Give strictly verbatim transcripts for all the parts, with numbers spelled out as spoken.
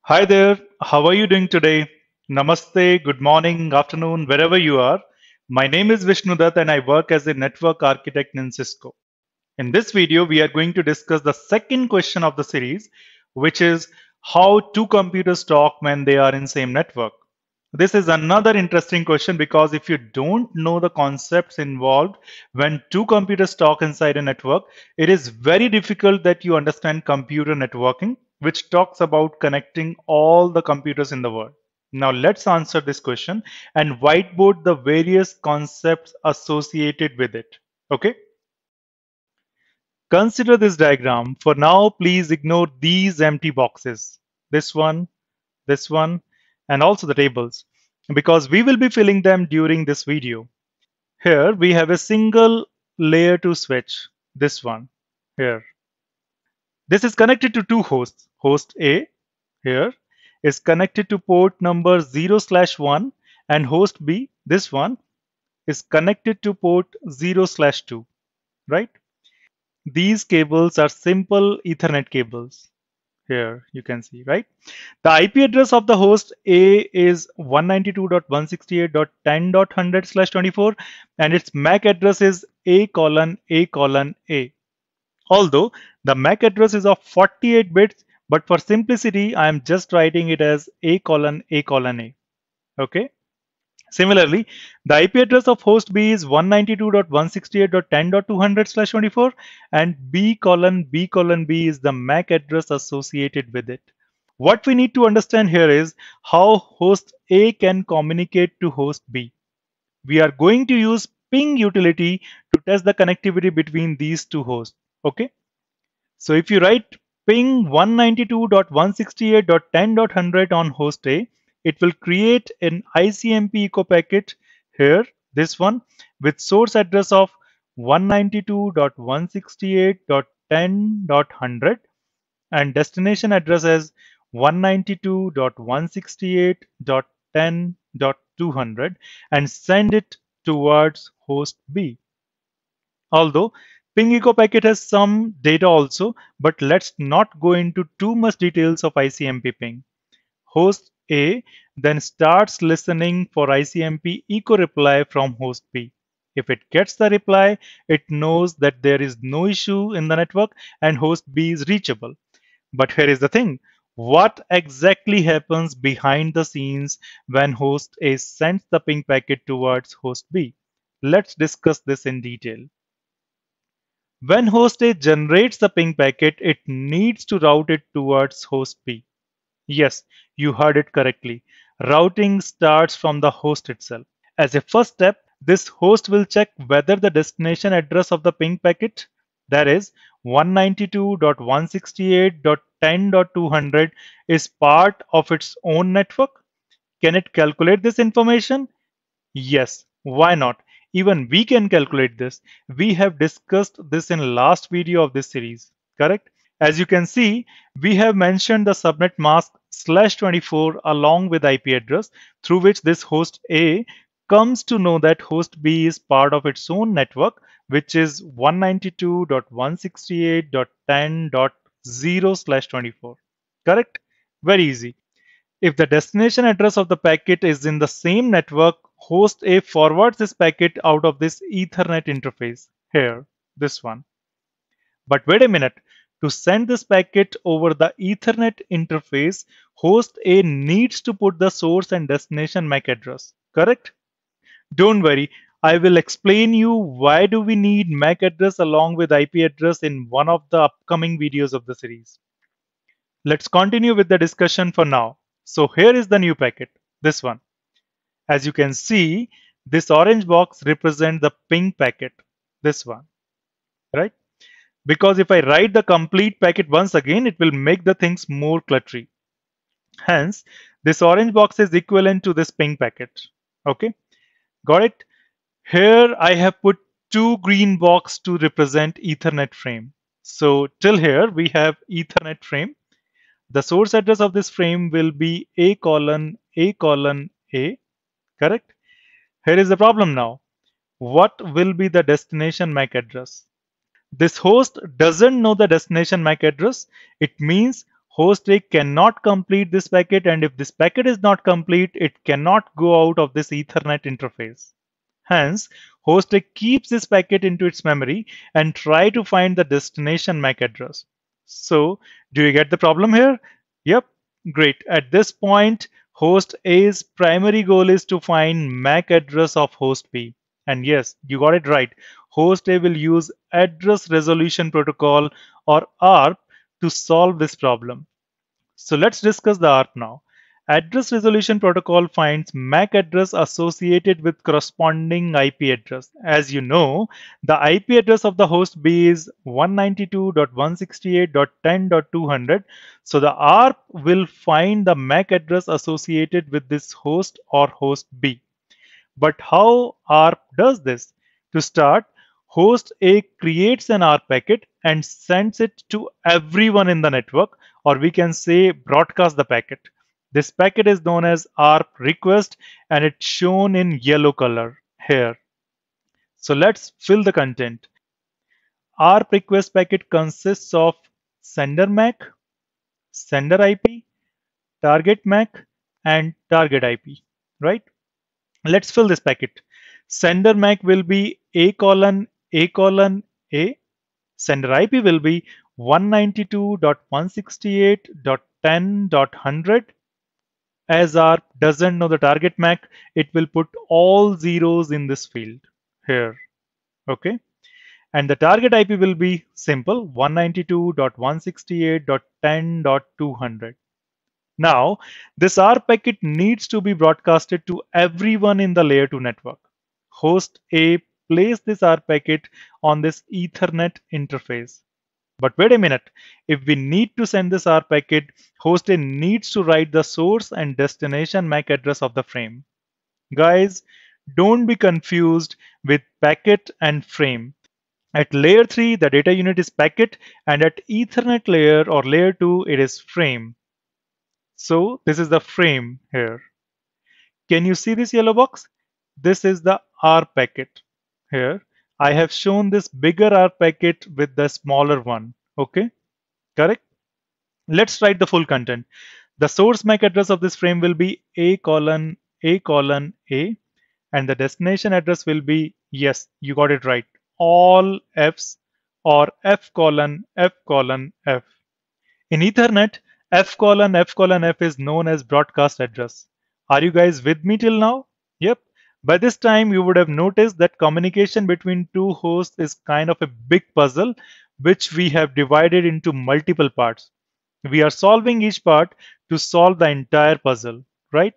Hi there, how are you doing today? Namaste, good morning, afternoon, wherever you are. My name is Vishnudat and I work as a network architect in Cisco. In this video, we are going to discuss the second question of the series, which is how two computers talk when they are in same network. This is another interesting question because if you don't know the concepts involved when two computers talk inside a network, it is very difficult that you understand computer networking, which talks about connecting all the computers in the world. Now let's answer this question and whiteboard the various concepts associated with it. Okay? Consider this diagram. For now, please ignore these empty boxes. This one, this one, and also the tables, because we will be filling them during this video. Here we have a single layer two switch, this one here. This is connected to two hosts. Host A here is connected to port number zero slash one, and host B, this one, is connected to port zero slash two, right? These cables are simple Ethernet cables. Here you can see, right? The I P address of the host A is one ninety-two dot one sixty-eight dot ten dot one hundred slash twenty-four, and its M A C address is A colon A colon A. Although the M A C address is of forty-eight bits, but for simplicity, I am just writing it as A colon A colon A. Okay. Similarly, the I P address of host B is one ninety-two dot one sixty-eight dot ten dot two hundred slash twenty-four, and B colon B colon B is the M A C address associated with it. What we need to understand here is how host A can communicate to host B. We are going to use ping utility to test the connectivity between these two hosts. Okay. So if you write ping one ninety-two dot one sixty-eight dot ten dot one hundred on host A, it will create an I C M P echo packet here, this one, with source address of one ninety-two dot one sixty-eight dot ten dot one hundred and destination address as one ninety-two dot one sixty-eight dot ten dot two hundred and send it towards host B. Although ping echo packet has some data also, but let's not go into too much details of I C M P ping. Host A then starts listening for I C M P echo reply from host B. If it gets the reply, it knows that there is no issue in the network and host B is reachable. But here is the thing. What exactly happens behind the scenes when host A sends the ping packet towards host B? Let's discuss this in detail. When host A generates the ping packet, it needs to route it towards host B. Yes, you heard it correctly. Routing starts from the host itself. As a first step, this host will check whether the destination address of the ping packet, that is one ninety-two dot one sixty-eight dot ten dot two hundred, is part of its own network. Can it calculate this information? Yes, why not? Even we can calculate this. We have discussed this in last video of this series, correct? As you can see, we have mentioned the subnet mask slash twenty-four along with I P address through which this host A comes to know that host B is part of its own network, which is one ninety-two dot one sixty-eight dot ten dot zero slash twenty-four. Correct? Very easy. If the destination address of the packet is in the same network, host A forwards this packet out of this Ethernet interface. Here, this one. But wait a minute. To send this packet over the Ethernet interface, host A needs to put the source and destination M A C address. Correct? Don't worry. I will explain you why do we need M A C address along with I P address in one of the upcoming videos of the series. Let's continue with the discussion for now. So here is the new packet, this one. As you can see, this orange box represents the ping packet, this one, right? Because if I write the complete packet once again, it will make the things more cluttery. Hence, this orange box is equivalent to this ping packet. Okay, got it? Here I have put two green box to represent Ethernet frame. So till here we have Ethernet frame. The source address of this frame will be A colon A colon A, correct? Here is the problem now. What will be the destination M A C address? This host doesn't know the destination M A C address. It means Host A cannot complete this packet, and if this packet is not complete, it cannot go out of this Ethernet interface. Hence, host A keeps this packet into its memory and try to find the destination M A C address. So, do you get the problem here? Yep, great. At this point, host A's primary goal is to find M A C address of host B. And yes, you got it right. Host A will use Address Resolution Protocol or A R P to solve this problem. So let's discuss the A R P now. Address Resolution Protocol finds M A C address associated with corresponding I P address. As you know, the I P address of the host B is one ninety-two dot one sixty-eight dot ten dot two hundred. So the A R P will find the M A C address associated with this host or host B. But how A R P does this? To start, host A creates an A R P packet and sends it to everyone in the network, or we can say broadcast the packet. This packet is known as A R P request and it's shown in yellow color here. So let's fill the content. A R P request packet consists of sender M A C, sender I P, target M A C, and target I P, right? Let's fill this packet. Sender M A C will be A colon A colon A. Sender I P will be one ninety-two dot one sixty-eight dot ten dot one hundred. As A R P doesn't know the target M A C, it will put all zeros in this field here. Okay. And the target I P will be simple one ninety-two dot one sixty-eight dot ten dot two hundred. Now, this A R P packet needs to be broadcasted to everyone in the layer two network. Host A places this A R P packet on this Ethernet interface. But wait a minute, if we need to send this A R P packet, host A needs to write the source and destination M A C address of the frame. Guys, don't be confused with packet and frame. At layer three, the data unit is packet, and at Ethernet layer or layer two, it is frame. So this is the frame here. Can you see this yellow box? This is the A R P packet here. I have shown this bigger A R P packet with the smaller one. Okay, correct? Let's write the full content. The source M A C address of this frame will be A colon A colon A, and the destination address will be, yes, you got it right, all F's or F colon F colon F. In Ethernet, F colon F colon F is known as broadcast address. Are you guys with me till now? Yep. By this time, you would have noticed that communication between two hosts is kind of a big puzzle, which we have divided into multiple parts. We are solving each part to solve the entire puzzle, right?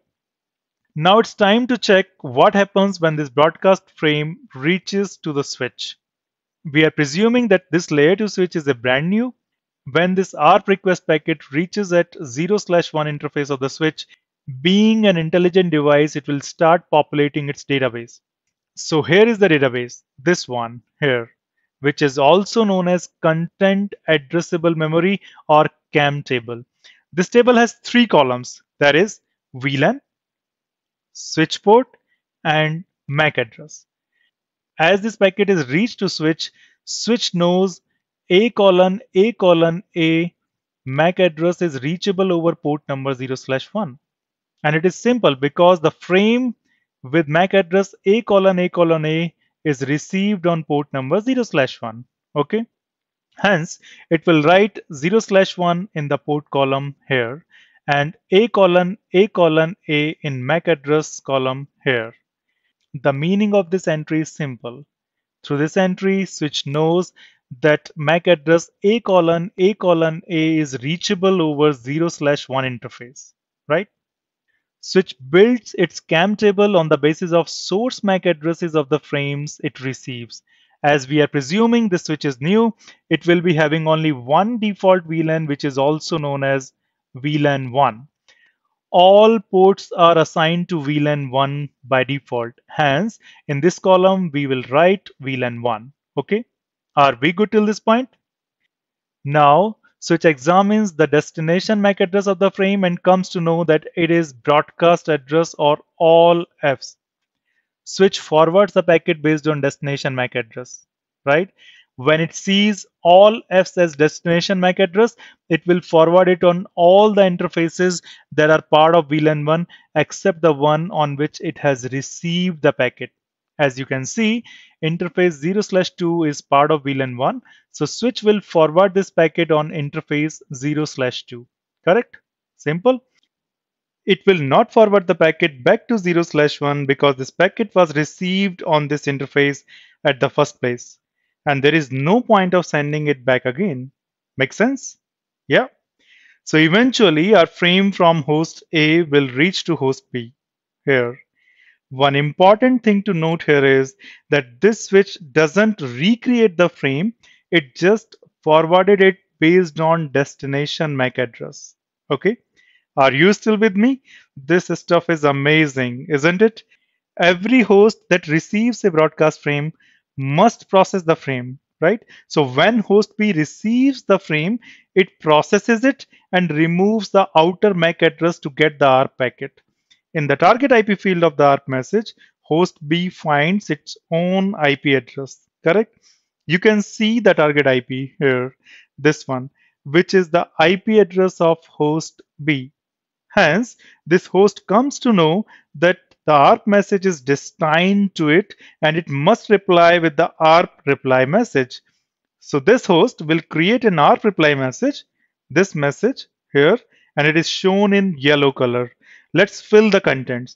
Now it's time to check what happens when this broadcast frame reaches to the switch. We are presuming that this layer two switch is a brand new. When this A R P request packet reaches at zero slash one interface of the switch, being an intelligent device, it will start populating its database. So here is the database, this one here, which is also known as content addressable memory or CAM table. This table has three columns, that is V LAN, switch port, and M A C address. As this packet is reached to switch, switch knows A colon A colon A M A C address is reachable over port number zero slash one. And it is simple because the frame with M A C address A colon A colon A is received on port number zero slash one. Okay. Hence, it will write zero slash one in the port column here and A colon A colon A in M A C address column here. The meaning of this entry is simple. Through this entry, switch knows that M A C address A colon A colon A is reachable over zero slash one interface, right? Switch builds its CAM table on the basis of source M A C addresses of the frames it receives. As we are presuming this switch is new, it will be having only one default V LAN, which is also known as V LAN one. All ports are assigned to V LAN one by default. Hence, in this column, we will write V LAN one. Okay, are we good till this point? Now, switch examines the destination M A C address of the frame and comes to know that it is broadcast address or all F's. Switch forwards the packet based on destination M A C address, right? When it sees all F's as destination M A C address, it will forward it on all the interfaces that are part of V LAN one except the one on which it has received the packet. As you can see, interface zero slash two is part of V LAN one, so switch will forward this packet on interface zero slash two. Correct? Simple. It will not forward the packet back to zero slash one because this packet was received on this interface at the first place. And there is no point of sending it back again. Make sense? Yeah. So eventually our frame from host A will reach to host B. Here. One important thing to note here is that this switch doesn't recreate the frame, it just forwarded it based on destination M A C address. Okay? Are you still with me? This stuff is amazing, isn't it? Every host that receives a broadcast frame must process the frame, right? So when host B receives the frame, it processes it and removes the outer M A C address to get the A R P packet. In the target I P field of the A R P message, host B finds its own I P address, correct? You can see the target I P here, this one, which is the I P address of host B. Hence, this host comes to know that the A R P message is destined to it and it must reply with the A R P reply message. So this host will create an A R P reply message, this message here, and it is shown in yellow color. Let's fill the contents.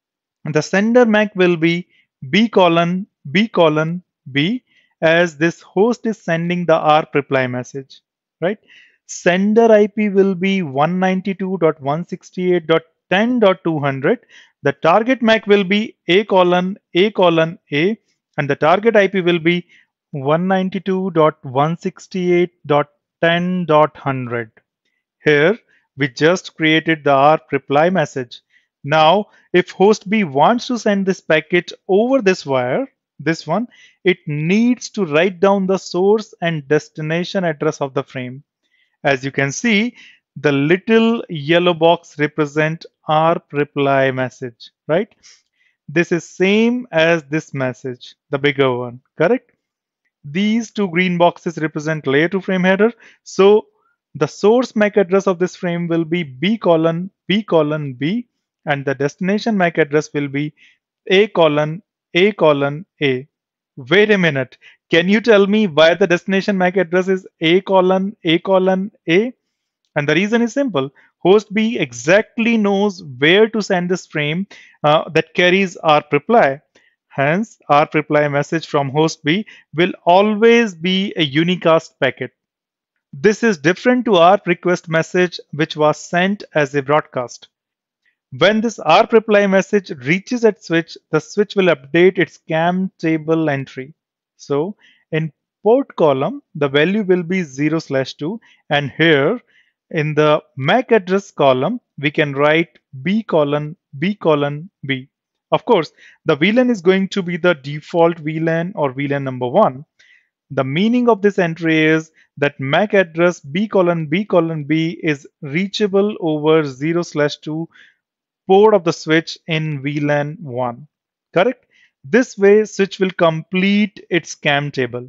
The sender M A C will be B colon B colon B, as this host is sending the A R P reply message, right? Sender I P will be one ninety-two dot one sixty-eight dot ten dot two hundred. The target M A C will be A colon A colon A, and the target I P will be one ninety-two dot one sixty-eight dot ten dot one hundred. Here we just created the A R P reply message. Now, if host B wants to send this packet over this wire, this one, it needs to write down the source and destination address of the frame. As you can see, the little yellow box represent A R P reply message, right? This is same as this message, the bigger one, correct? These two green boxes represent layer two frame header. So the source M A C address of this frame will be B colon B colon B, and the destination M A C address will be A colon A colon A. Wait a minute. Can you tell me why the destination M A C address is A colon A colon A? And the reason is simple. Host B exactly knows where to send this frame uh, that carries A R P reply. Hence, A R P reply message from host B will always be a unicast packet. This is different to A R P request message which was sent as a broadcast. When this A R P reply message reaches at switch, the switch will update its CAM table entry. So in port column, the value will be zero slash two, and here in the M A C address column, we can write B colon B colon B. Of course, the V LAN is going to be the default V LAN or V LAN number one. The meaning of this entry is that M A C address B colon B colon B is reachable over zero slash two port of the switch in V LAN one. Correct? This way, switch will complete its CAM table.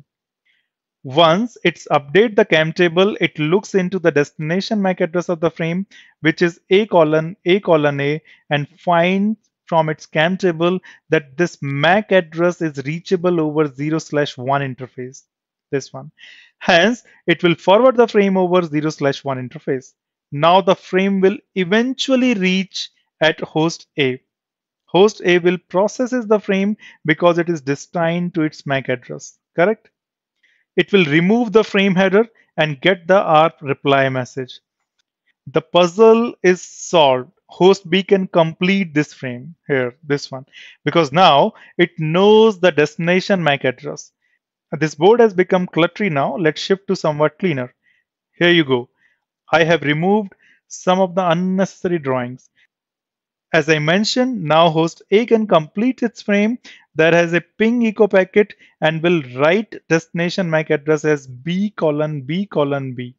Once it's update the CAM table, it looks into the destination M A C address of the frame, which is A colon A colon A, and finds from its CAM table that this M A C address is reachable over zero slash one interface. This one. Hence, it will forward the frame over zero slash one interface. Now the frame will eventually reach at host A. Host A will processes the frame because it is destined to its M A C address. Correct? It will remove the frame header and get the A R P reply message. The puzzle is solved. Host B can complete this frame here, this one, because now it knows the destination M A C address. This board has become cluttery now. Let's shift to somewhat cleaner. Here you go. I have removed some of the unnecessary drawings. As I mentioned, now host A can complete its frame that has a ping echo packet and will write destination M A C address as B colon B colon B.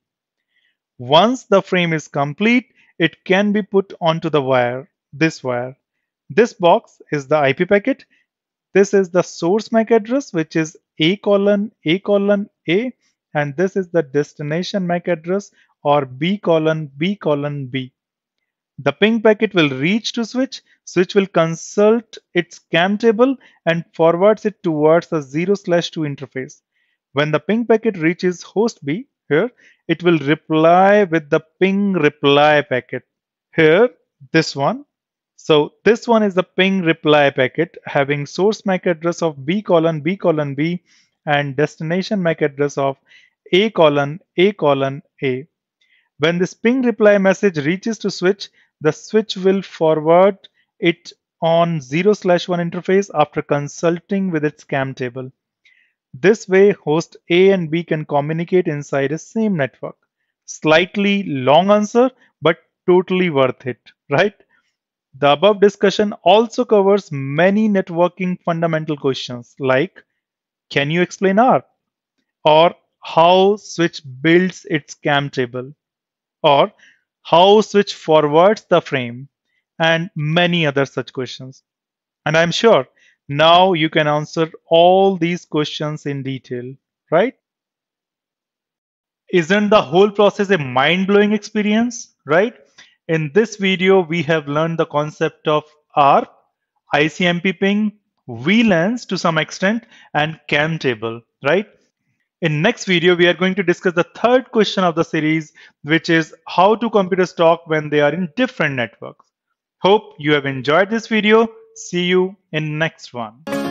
Once the frame is complete, it can be put onto the wire, this wire. This box is the I P packet. This is the source M A C address, which is A colon A colon A, and this is the destination M A C address, or B colon B colon B. The ping packet will reach to switch. Switch will consult its CAM table and forwards it towards the zero slash two interface. When the ping packet reaches host B, here, it will reply with the ping reply packet. Here, this one. So this one is the ping reply packet having source M A C address of B colon B colon B and destination M A C address of A colon A colon A. When this ping reply message reaches to switch, the switch will forward it on zero slash one interface after consulting with its CAM table. This way, host A and B can communicate inside a same network. Slightly long answer, but totally worth it, right? The above discussion also covers many networking fundamental questions like, can you explain A R P? Or how switch builds its CAM table? Or how switch forwards the frame? And many other such questions. And I'm sure now you can answer all these questions in detail, right? Isn't the whole process a mind-blowing experience, right? In this video, we have learned the concept of A R P, I C M P ping, V LANs to some extent, and CAM table, right? In next video, we are going to discuss the third question of the series, which is how two computers talk when they are in different networks. Hope you have enjoyed this video. See you in next one.